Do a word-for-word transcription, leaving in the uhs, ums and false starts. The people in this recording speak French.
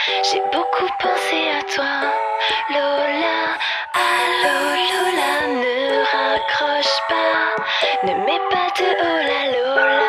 J'ai beaucoup pensé à toi, Lola. Allô, Lola, ne raccroche pas. Ne mets pas de oh la Lola.